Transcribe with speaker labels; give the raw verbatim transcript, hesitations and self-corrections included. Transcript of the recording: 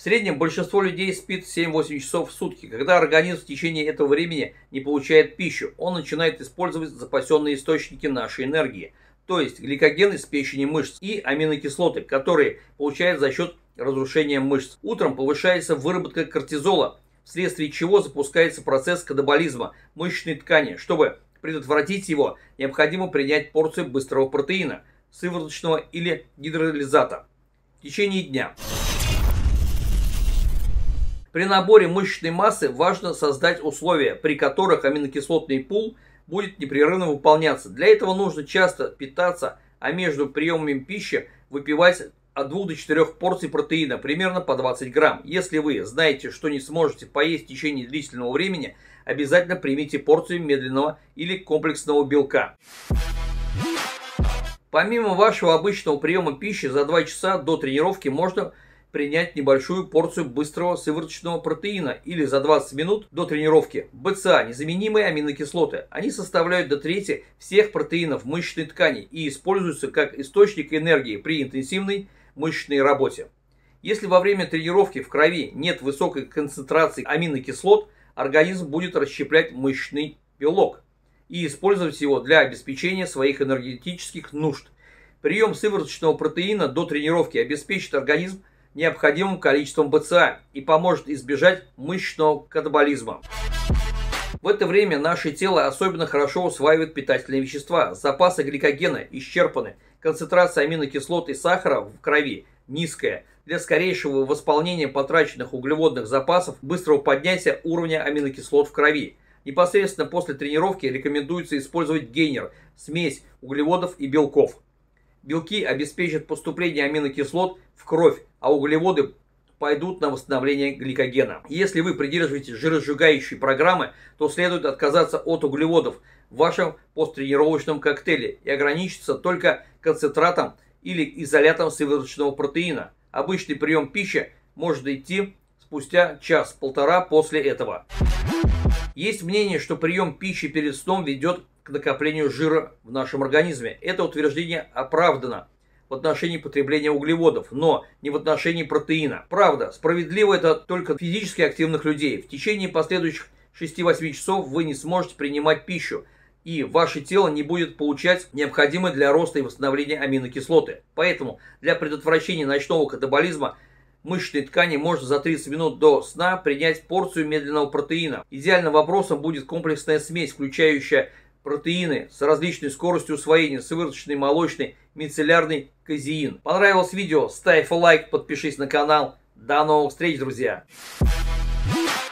Speaker 1: В среднем большинство людей спит семь-восемь часов в сутки. Когда организм в течение этого времени не получает пищу, он начинает использовать запасенные источники нашей энергии, то есть гликоген из печени мышц и аминокислоты, которые получает за счет разрушения мышц. Утром повышается выработка кортизола, вследствие чего запускается процесс катаболизма мышечной ткани. Чтобы предотвратить его, необходимо принять порцию быстрого протеина, сывороточного или гидролизата в течение дня. При наборе мышечной массы важно создать условия, при которых аминокислотный пул будет непрерывно выполняться. Для этого нужно часто питаться, а между приемами пищи выпивать от двух до четырёх порций протеина, примерно по двадцать грамм. Если вы знаете, что не сможете поесть в течение длительного времени, обязательно примите порцию медленного или комплексного белка. Помимо вашего обычного приема пищи, за два часа до тренировки можно принять небольшую порцию быстрого сывороточного протеина или за двадцать минут до тренировки бэ цэ а, незаменимые аминокислоты. Они составляют до трети всех протеинов мышечной ткани и используются как источник энергии при интенсивной мышечной работе. Если во время тренировки в крови нет высокой концентрации аминокислот, организм будет расщеплять мышечный белок и использовать его для обеспечения своих энергетических нужд. Прием сывороточного протеина до тренировки обеспечит организм необходимым количеством бэ цэ а и поможет избежать мышечного катаболизма. В это время наше тело особенно хорошо усваивает питательные вещества. Запасы гликогена исчерпаны, концентрация аминокислот и сахара в крови низкая. Для скорейшего восполнения потраченных углеводных запасов, быстрого поднятия уровня аминокислот в крови. Непосредственно после тренировки рекомендуется использовать гейнер, смесь углеводов и белков. Белки обеспечат поступление аминокислот в кровь, а углеводы пойдут на восстановление гликогена. Если вы придерживаетесь жиросжигающей программы, то следует отказаться от углеводов в вашем посттренировочном коктейле и ограничиться только концентратом или изолятом сывороточного протеина. Обычный прием пищи может идти спустя час-полтора после этого. Есть мнение, что прием пищи перед сном ведет к накоплению жира в нашем организме. Это утверждение оправдано в отношении потребления углеводов, но не в отношении протеина. Правда, справедливо это только физически активных людей. В течение последующих шести-восьми часов вы не сможете принимать пищу, и ваше тело не будет получать необходимые для роста и восстановления аминокислоты. Поэтому для предотвращения ночного катаболизма мышечной ткани можно за тридцать минут до сна принять порцию медленного протеина. Идеальным вопросом будет комплексная смесь, включающая протеины с различной скоростью усвоения, сывороточный, молочный, мицеллярный, казеин. Понравилось видео? Ставь лайк, подпишись на канал. До новых встреч, друзья!